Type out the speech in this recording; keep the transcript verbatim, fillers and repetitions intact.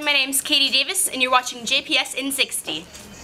my name's Katie Davis, and you're watching J P S in sixty.